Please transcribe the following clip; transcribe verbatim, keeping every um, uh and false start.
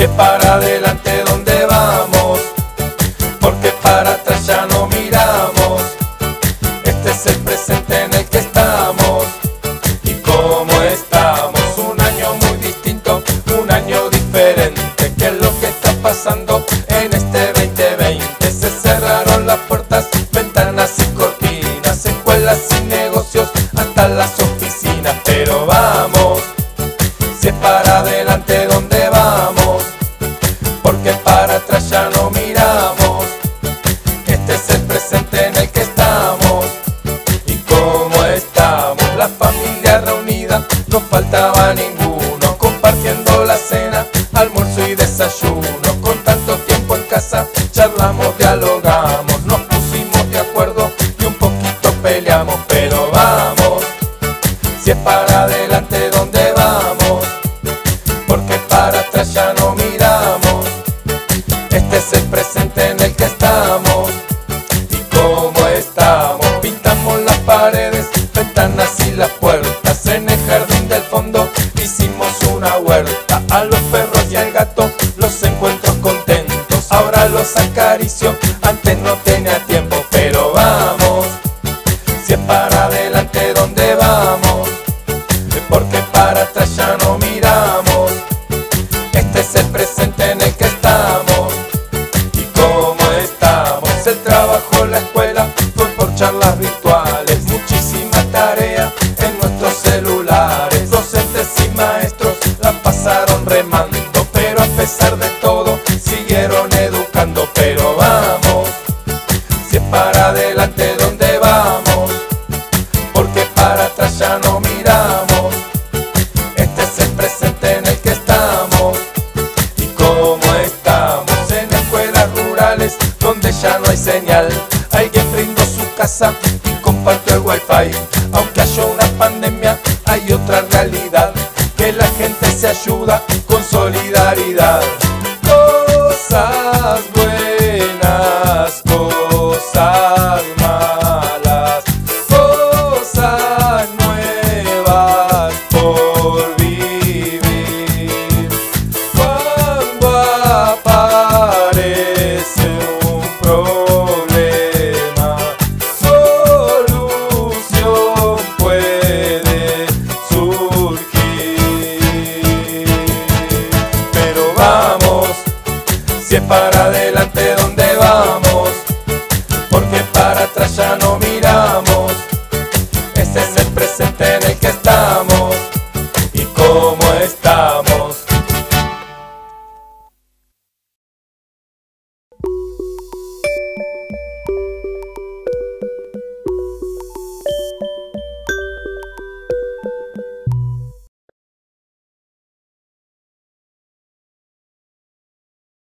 es para adelante donde vamos, porque para atrás ya no miramos. Este es el presente en el que estamos. ¿Y cómo estamos? Un año muy distinto, un año diferente. ¿Qué es lo que está pasando en este veinte veinte? Se cerraron las puertas, ventanas y cortinas, escuelas y negocios, hasta las oficinas. Pero vamos, si es para adelante donde vamos, porque para atrás ya no miramos. Este es el presente en el que estamos. ¿Y cómo estamos? La familia reunida, no faltaba ninguno, compartiendo la cena, almuerzo y desayuno. Con tanto tiempo en casa, charlamos, dialogamos, nos pusimos de acuerdo y un poquito peleamos. Pero vamos, si es para adelante donde vamos, porque para atrás ya no miramos. Este es el presente en el que estamos. ¿Y cómo estamos? Pintamos las paredes, ventanas y las puertas. En el jardín del fondo hicimos una huerta. A los perros y al gato los encuentro contentos. Ahora los acaricio, antes no tenía tiempo. Pero vamos, si es para adelante donde vamos, porque para atrás ya no miramos. Este es el presente en el que estamos. ¿Y cómo estamos? El trabajo, la escuela, fue por charlas virtuales, muchísima tarea en nuestros celulares. Docentes y maestros la pasaron remando, pero a pesar de todo siguieron educando. Pero vamos, si es para adelante donde vamos, porque para atrás ya no miramos. Este es el presente en el que estamos. ¿Y cómo estamos? En escuelas rurales donde ya no hay señal, alguien brindó su casa y compartió el wifi. Aunque haya una pandemia, hay otra realidad, que la gente se ayuda con solidaridad. Cosas buenas, cosas malas, cosas nuevas por vivir. Cuando aparece un problema, solución puede surgir. Pero vamos, si es para adelante